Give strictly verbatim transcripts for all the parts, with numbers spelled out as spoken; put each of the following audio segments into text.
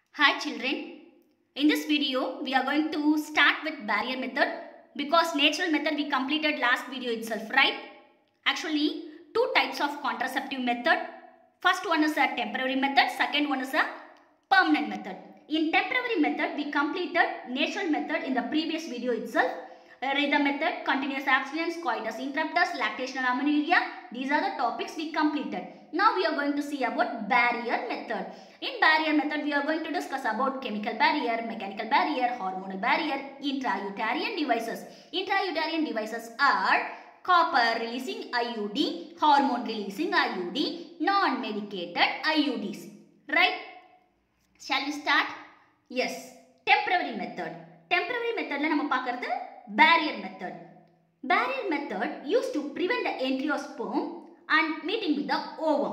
Hi children, in this video we are going to start with barrier method because natural method we completed last video itself, right? Actually two types of contraceptive method. First one is a temporary method, second one is a permanent method. In temporary method we completed natural method in the previous video itself. Rhythm method, continuous abstinence, coitus interruptus, lactational amenorrhea. These are the topics we completed. Now we are going to see about barrier method. In barrier method, we are going to discuss about chemical barrier, mechanical barrier, hormonal barrier, intrauterine devices. Intrauterine devices are copper releasing I U D, hormone releasing I U D, non-medicated I U Ds. Right? Shall we start? Yes. Temporary method. Temporary method la nama paakradhu barrier method. Barrier method used to prevent the entry of sperm and meeting with the ovum.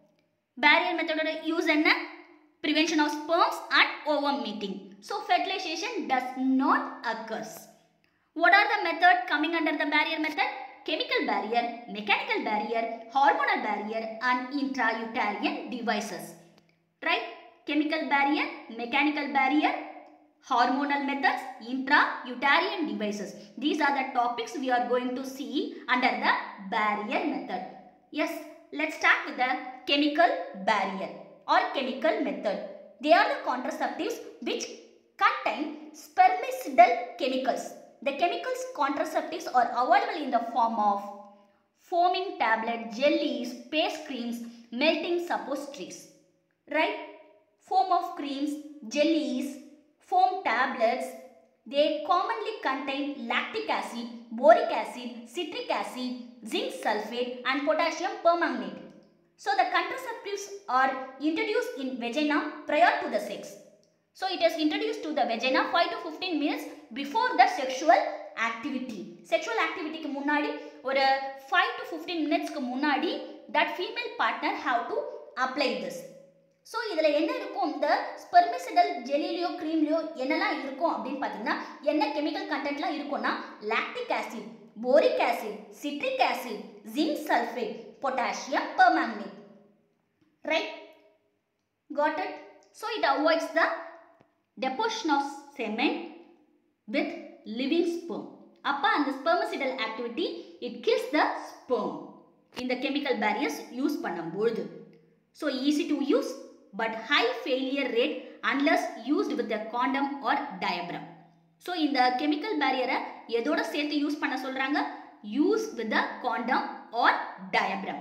Barrier method use enna? Prevention of sperms and ovum meeting. So fertilization does not occur. What are the methods coming under the barrier method? Chemical barrier, mechanical barrier, hormonal barrier and intrauterine devices. Right? Chemical barrier, mechanical barrier, hormonal methods, intrauterine devices. These are the topics we are going to see under the barrier method. Yes, let's start with the chemical barrier or chemical method. They are the contraceptives which contain spermicidal chemicals. The chemicals contraceptives are available in the form of foaming tablet, jellies, paste creams, melting suppositories. Right? Foam of creams, jellies, foam tablets, they commonly contain lactic acid, boric acid, citric acid, zinc sulfate and potassium permanganate. So the contraceptives are introduced in vagina prior to the sex. So it is introduced to the vagina five to fifteen minutes before the sexual activity. Sexual activity ku munnadi or five to fifteen minutes ku munnadi that female partner have to apply this. So, இதில என்ன இருக்கும் இந்த spermicidal jellyலியோ creamலியோ என்னெல்லாம் இருக்கும் அப்படின்னு பார்த்தீங்கன்னா என்ன chemical contentலாம் இருக்கும்னா lactic acid, boric acid, citric acid, zinc sulfate, potassium permanganate. Right? Got it? So, it avoids the deposition of semen with living sperm. அப்ப அந்த spermicidal activity it kills the sperm in the chemical barriers use பண்ணும்போது. So, easy to use but high failure rate unless used with a condom or diaphragm. So, in the chemical barrier, எதோட சேர்த்து use பண்ண சொல்றாங்க? Use with the condom or diaphragm.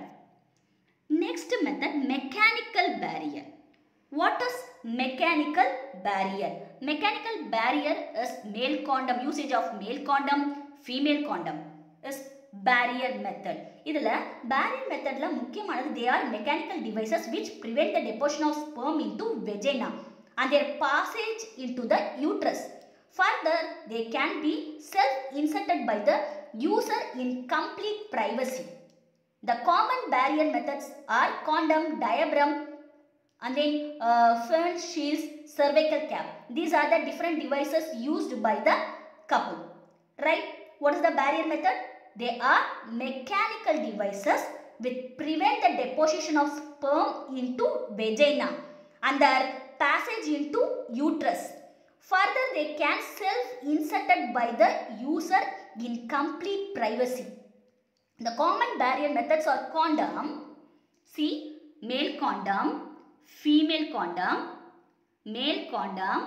Next method, mechanical barrier. What is mechanical barrier? Mechanical barrier is male condom, usage of male condom, female condom is barrier method. இதில barrier methodல முக்கியமானது they are mechanical devices which prevent the deposition of sperm into vagina and their passage into the uterus. Further, they can be self-inserted by the user in complete privacy. The common barrier methods are condom, diaphragm and then uh, fern shields, cervical cap. These are the different devices used by the couple. Right? What is the barrier method? They are mechanical devices which prevent the deposition of sperm into vagina and their passage into uterus. Further, they can self-inserted by the user in complete privacy. The common barrier methods are condom, see, male condom, female condom, male condom,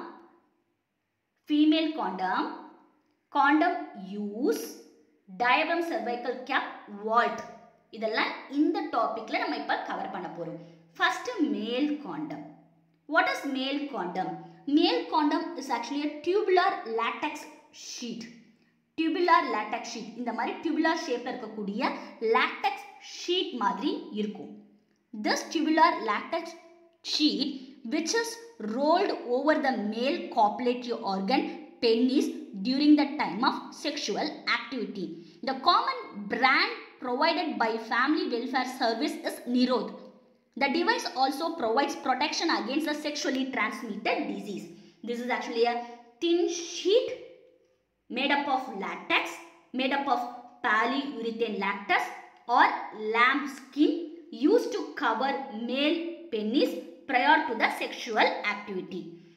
female condom, condom use, diaphragm, cervical cap, vault. இதெல்லாம் இந்த டாபிக்ல நம்ம இப்ப cover பண்ண போறோம். First, male condom. What is male condom? Male condom is actually a tubular latex sheet. Tubular latex sheet. இந்த மாதிரி tubular shape இருக்கக்கூடிய latex sheet மாதிரி இருக்கும். This tubular latex sheet which is rolled over the male copulatory organ penis during the time of sexual activity. The common brand provided by Family Welfare Service is Nirod. The device also provides protection against a sexually transmitted disease. This is actually a thin sheet made up of latex, made up of polyurethane latex or lamb skin used to cover male penis prior to the sexual activity.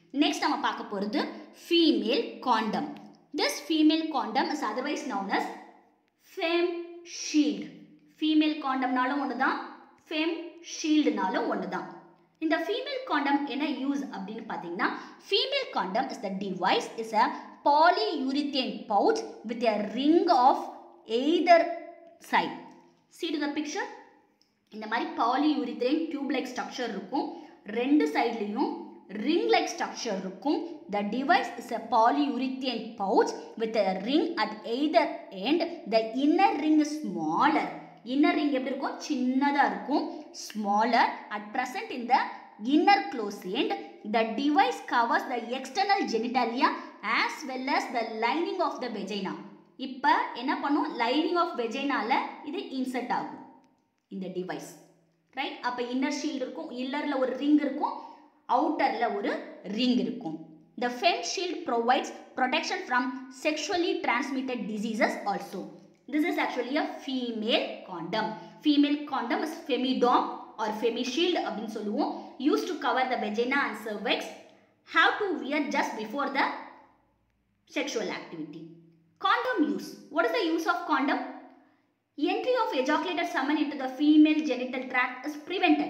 Next நம்ம பார்க்க போறது female condom. This female condom is otherwise known as fem shield. Female condom நாலும் ஒண்ணுதான், fem shield நாலும் ஒண்ணுதான். இந்த female condom என்ன use அப்படின்னு பார்த்தீங்கன்னா, female condom is the device is a polyurethane pouch with a ring of either side. See to the picture. இந்த மாதிரி polyurethane tube like structure இருக்கும், ரெண்டு சைடுலயும் ring like structure இருக்கும். The device is a polyurethane pouch with a ring at either end. The inner ring is smaller. Inner ring எப்படி இருக்கும், சின்னதா இருக்கும், smaller. At present in the inner close end, the device covers the external genitalia as well as the lining of the vagina. இப்ப என்ன பண்ணும், lining of vaginaல இது insert ஆகும் இந்த device, right? அப்ப inner shield இருக்கும், innerல ஒரு ring இருக்கும், outerல ஒரு ring இருக்கும். The fem shield provides protection from sexually transmitted diseases also. This is actually a female condom. Female condom is femidom or femishield அப்படினு சொல்லுவோம். Used to cover the vagina and cervix. Have to wear just before the sexual activity. Condom use. What is the use of condom? Entry of ejaculated semen into the female genital tract is prevented.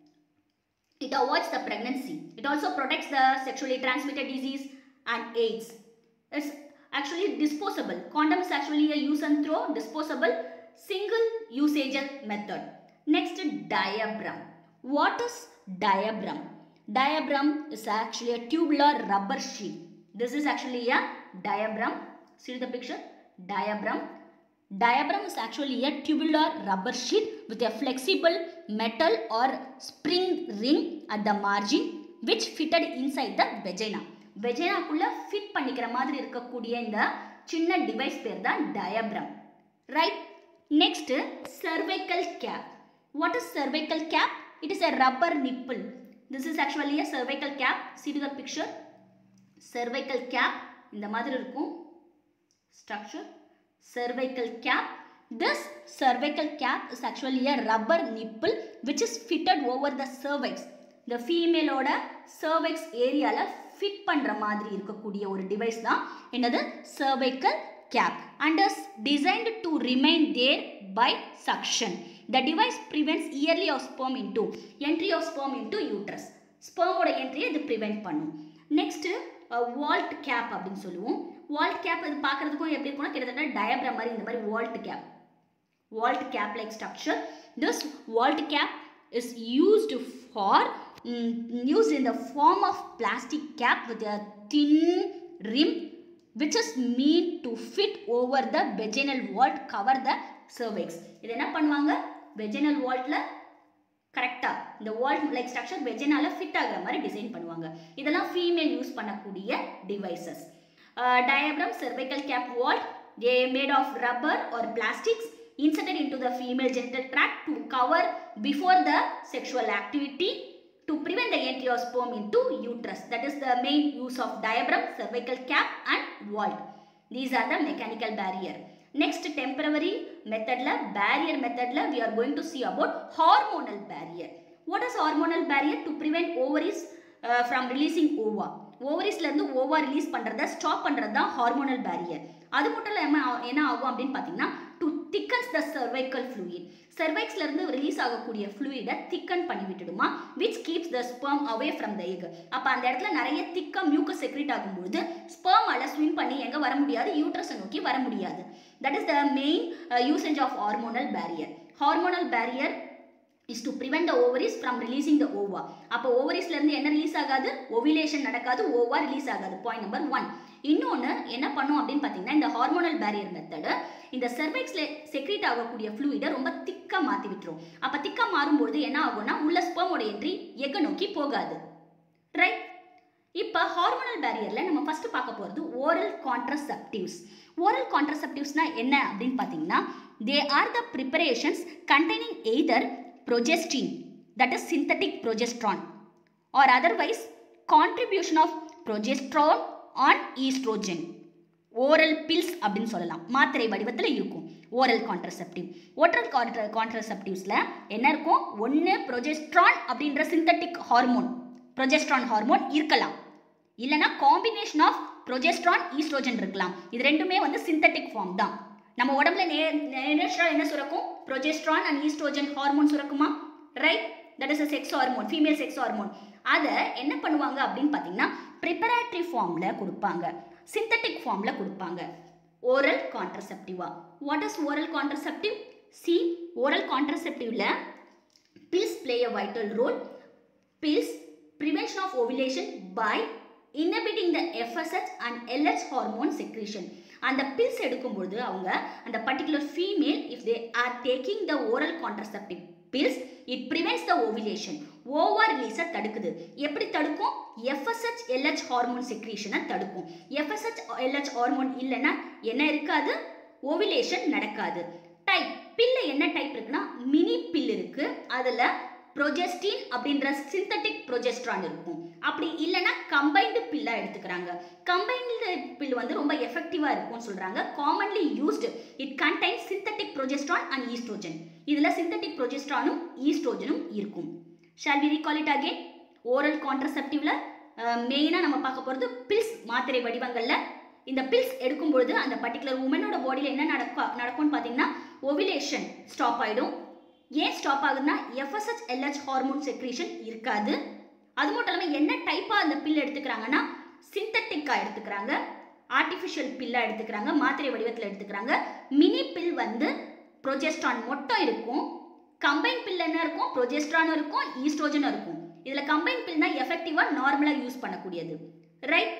It avoids the pregnancy. It also protects the sexually transmitted disease and AIDS. It's actually disposable. Condom is actually a use and throw, disposable, single usage method. Next, diaphragm. What is diaphragm? Diaphragm is actually a tubular rubber sheet. This is actually a diaphragm. See the picture? Diaphragm. Diaphragm is actually a tubular rubber sheet with a flexible metal or spring ring at the margin which fitted inside the vagina. Vagina குள்ள fit பண்ணிக்கிற மாதிரி இருக்கக்கூடிய இந்த சின்ன device பேர் தான் diaphragm. Right? Next, cervical cap. What is cervical cap? It is a rubber nipple. This is actually a cervical cap. See to the picture. Cervical cap இந்த மாதிரி இருக்கும் structure. Cervical cap. This cervical cap is actually a rubber nipple which is fitted over the cervix. The female oda cervix area la fit பண்ற மாதிரி இருக்கக்கூடிய ஒரு device தான் என்னது cervical cap and is designed to remain there by suction. The device prevents yearly of sperm into entry of sperm into uterus. Sperm oda entry இது prevent பண்ணும். Next, vault cap அப்படினு சொல்லுவோம். vault cap இது பார்க்கிறதுக்கும் எப்படி இருக்கும்னா கிட்டத்தட்ட diaphragm மாதிரி இந்த மாதிரி vault cap. Vault cap like structure. This vault cap is used for um, used in the form of plastic cap with a thin rim which is meant to fit over the vaginal wall, cover the cervix. இது என்ன பண்ணுவாங்க, vaginal wallல கரெக்டா இந்த wall like structure வெஜினால fit ஆகுற மாதிரி design பண்ணுவாங்க. இதெல்லாம் ஃபீமேல் யூஸ் பண்ணக்கூடிய devices. Diaphragm, cervical cap vault, they are made of rubber or plastics inserted into the female genital tract to cover before the sexual activity to prevent the entry of sperm into uterus. That is the main use of diaphragm, cervical cap and vault. These are the mechanical barrier. Next, temporary method la barrier method la we are going to see about hormonal barrier. What is hormonal barrier? To prevent ovaries uh, from releasing ova. ஓவரிஸ்ல இருந்து ova release பண்றத stop பண்றது தான் hormonal barrier. அது மட்டும் இல்லாம என்ன ஆகும் அப்படின்னு பாத்தீங்கன்னா to thickens the cervical fluid. cervixல இருந்து ரிலீஸ் ஆகக்கூடிய fluid-ஐ திக்கன் பண்ணி விட்டுடுமா, which keeps the sperm away from the egg. அப்ப அந்த இடத்துல நிறைய திக்கா மியூக்கஸ் செக்ரீட் ஆகும்போது ஸ்பெர்மால ஸ்விம் பண்ணி எங்க வர முடியாது, யூட்ரஸ் நோக்கி வர முடியாது. That is the main uh, usage of hormonal barrier. Hormonal barrier is to prevent the ovaries from releasing the ova. அப்ப ஓவரிஸ்ல இருந்து என்ன ரிலீஸ் ஆகாது, ஓவிலேஷன் நடக்காது, ஓவா ரிலீஸ் ஆகாது. Point number one. இன்னொன்னு என்ன பண்ணும் அப்படின்னு பாத்தீங்கன்னா இந்த ஹார்மோனல் பேரியர் மெத்தட் இந்த cervixல செக்ரீட் ஆகக்கூடிய fluid-ஐ ரொம்ப திக்கா மாத்தி விட்டுரும். அப்ப திக்கா மாறும்போது என்ன ஆகும்னா உள்ள ஸ்பெர்மோட என்ட்ரி எக்க நோக்கி போகாது. ரைட்? இப்ப ஹார்மோனல் பேரியர்ல நம்ம ஃபர்ஸ்ட் பார்க்க போறது ஓரல் கான்ட்ரசெப்டிவ்ஸ். ஓரல் கான்ட்ரசெப்டிவ்ஸ்னா என்ன அப்படின்னு பாத்தீங்கன்னா they are the preparations containing either progestin, that is synthetic progesterone, or otherwise contribution of progesterone on estrogen. Oral pills அப்படினு சொல்லலாம், மாத்திரை வடிவத்துல இருக்கும் ஓரல் கான்ட்ரசெப்டிவ். ஓரல் கான்ட்ரசெப்டிவ்ஸ்ல என்ன இருக்கும், ஒன்னு progesterone அப்படின்ற சிந்தட்டிக் ஹார்மோன், progesterone ஹார்மோன் இருக்கலாம், இல்லைனா காம்பினேஷன் ஆஃப் ப்ரொஜெஸ்ட்ரான் ஈஸ்ட்ரோஜன் இருக்கலாம். இது ரெண்டுமே வந்து சிந்தட்டிக் ஃபார்ம் தான். நம்ம உடம்புல நேச்சுரலாக என்ன சுரக்கும்? ப்ரொஜெஸ்ட்ரான் அண்ட் ஈஸ்ட்ரோஜன் ஹார்மோன் சுரக்குமா? Right, that is a sex hormone, female sex hormone. அதை என்ன பண்ணுவாங்க அப்படின்னு பார்த்தீங்கன்னா ப்ரிப்பரேட்டரி ஃபார்மில் கொடுப்பாங்க, சிந்தட்டிக் ஃபார்மில் கொடுப்பாங்க. ஓரல் கான்ட்ரசெப்டிவா. What is oral contraceptive? See, oral கான்ட்ரசெப்டிவ்ல pills play a vital role. Pills prevention of ovulation by inhibiting the F S H and L H hormone secretion. அந்த pills எடுக்கும்போது அவங்க அந்த particular female if they are taking the oral contraceptive pills, it prevents the ovulation. Ova ரிலீஸை தடுக்குது. எப்படி தடுக்கும்? F S H L H hormone செக்ரீஷனை தடுக்கும். F S H L H hormone இல்லைன்னா என்ன இருக்காது? ஓவிலேஷன் நடக்காது. டைப் பில்ல என்ன டைப் இருக்குன்னா மினி பில் இருக்கு. அதில் ப்ரொஜெஸ்டின் அப்படின்ற சிந்தட்டிக் ப்ரொஜெஸ்ட்ரான் இருக்கும். அப்படி இல்லைன்னா கம்பைன்டு பில்லாக எடுத்துக்கிறாங்க. கம்பைன்டு பில் வந்து ரொம்ப எஃபெக்டிவாக இருக்கும்னு சொல்கிறாங்க. Commonly used it contains synthetic progesterone and estrogen. இதில் சிந்தட்டிக் ப்ரொஜெஸ்ட்ரானும் ஈஸ்ட்ரோஜனும் இருக்கும். Shall we recall it again? Oral கான்ட்ரசெப்டிவ்ல மெயினாக நம்ம பார்க்க போகிறது பில்ஸ் மாத்திரை வடிவங்களில். இந்த பில்ஸ் எடுக்கும்பொழுது அந்த பர்டிகுலர் உமனோட பாடியில் என்ன நடக்க நடக்கும்னு பார்த்தீங்கன்னா ஓவிலேஷன் ஸ்டாப் ஆகிடும். ஏன் ஸ்டாப் ஆகுதுன்னா F S H L H hormone secretion இருக்காது. அது மட்டும் இல்லாமல் என்ன டைப்பாக அந்த பில் எடுத்துக்கிறாங்கன்னா சிந்தட்டிக்காக எடுத்துக்கிறாங்க, ஆர்டிஃபிஷியல் பில்லாக எடுத்துக்கிறாங்க, மாத்திரை வடிவத்தில் எடுத்துக்கிறாங்க. மினி பில் வந்து ப்ரொஜெஸ்ட்ரான் மட்டும் இருக்கும். கம்பைன் பில் என்ன இருக்கும்? ப்ரொஜெஸ்ட்ரானும் இருக்கும், ஈஸ்ட்ரோஜனும் இருக்கும். இதில் கம்பைன் பில்னா எஃபெக்டிவாக நார்மலாக யூஸ் பண்ணக்கூடியது. Right,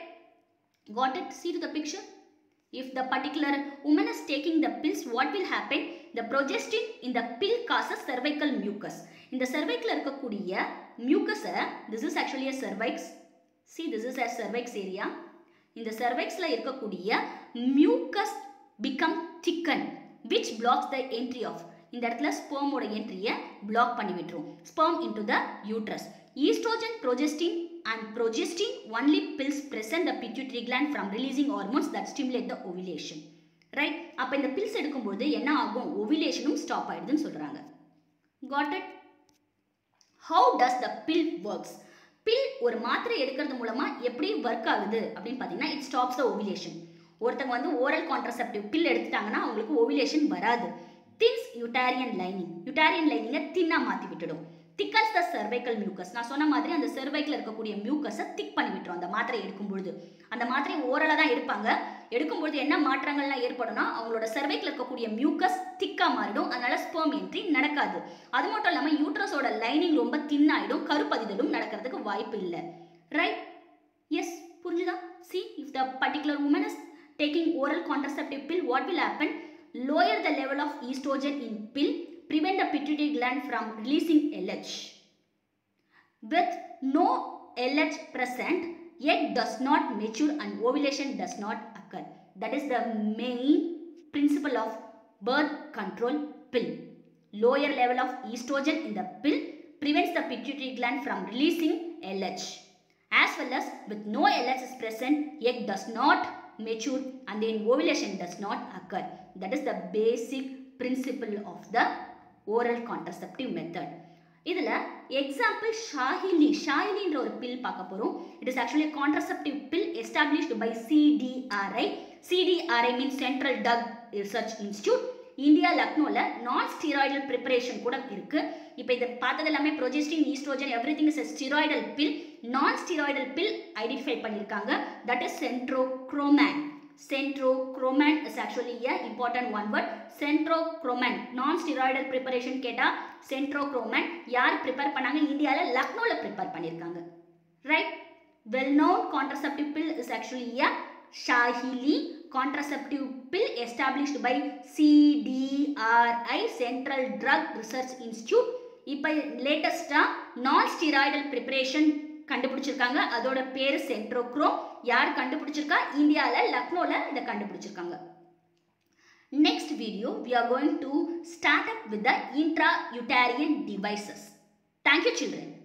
got it? See to the picture. If the particular woman is taking the pills, what will happen? The progestin in the pill causes cervical mucus. In the cervical இருக்கக்கூடிய mucus, this is actually a cervix. See, this is a cervix area. In the cervixல இருக்கக்கூடிய mucus become thickened, which blocks the entry of. இந்த இடத்துல ஸ்பெர்மோட என்ட்ரியை black பண்ணி விட்டுரும். sperm into the uterus. Estrogen, progestin and progestin only pills present the pituitary gland from releasing hormones that stimulate the ovulation. Right? அப்ப இந்த pills எடுக்கும்போது என்ன ஆகும்? ovulationum stop ஆயிடுதுன்னு சொல்றாங்க. Got it? How does the pill works? pill ஒரு மாத்திரை எடுக்கிறது மூலமா எப்படி ஒர்க் ஆகுது அப்படின்னு பார்த்தீங்கன்னா it stops the ovulation. ஒருத்தங்க வந்து oral contraceptive pill எடுத்துட்டாங்கன்னா அவங்களுக்கு ovulation வராது. thins uterine lining. uterine lining தின்னா மாத்தி விட்டுடும். thickens the cervical mucus. நான் சொன்ன மாதிரி அந்த cervicல இருக்கக்கூடிய mucus-ஐ திக் பண்ணி விட்டுரும் அந்த மாத்திரை எடுக்கும்பொழுது. அந்த மாத்திரை ஓரலாக தான் எடுப்பாங்க. எடுக்கும்பொழுது என்ன மாற்றங்கள்லாம் ஏற்படும்னா அவங்களோட cervicல இருக்கக்கூடிய mucus திக்கா மாறிடும். அதனால sperm entry நடக்காது. அது மட்டும் இல்லாமல் யூட்ரஸோட லைனிங் ரொம்ப தின்னாயிடும். கருப்பதிதலும் நடக்கிறதுக்கு வாய்ப்பு இல்லை. ரைட்? எஸ், புரிஞ்சுதா? see, if the particular woman is taking oral contraceptive pill, what will happen? Lower the level of estrogen in pill, prevent the pituitary gland from releasing L H. With no L H present, egg does not mature and ovulation does not occur. That is the main principle of birth control pill. Lower level of estrogen in the pill prevents the pituitary gland from releasing L H. As well as with no L H is present, egg does not mature and then ovulation does not occur. That is the basic principle of the oral contraceptive method. இதில் example Saheli ஷாஹிலின்ற ஒரு pill பார்க்க போகிறோம். It is actually contraceptive pill established by C D R I. C D R I means central drug research institute. India லக்னோவில் non steroidal preparation கூட இருக்குது. இப்போ இதை பார்த்தது எல்லாமே progestin, estrogen, everything is a steroidal pill. நான் steroidal pill identify பண்ணியிருக்காங்க. That is centrochroman. Centrochroman is actually a important one word. Centrochroman non-steroidal preparation கேட்டா centrochroman யார் prepare பண்ணாங்க? இந்தியால லக்னோல prepare பண்ணிருக்காங்க. Right? Well known contraceptive pill is actually a Shahili contraceptive pill established by C D R I Central Drug Research Institute. இப்போ லேட்டஸ்டா non-steroidal preparation கண்டுபிடிச்சிருக்காங்க. அதோட பேர் சென்ட்ரோக்ரோம். யார் கண்டுபிடிச்சிருக்கா? இந்தியால லக்னோல இதை கண்டுபிடிச்சிருக்காங்க. Next video we are going to start up with the intrauterine devices. Thank you children.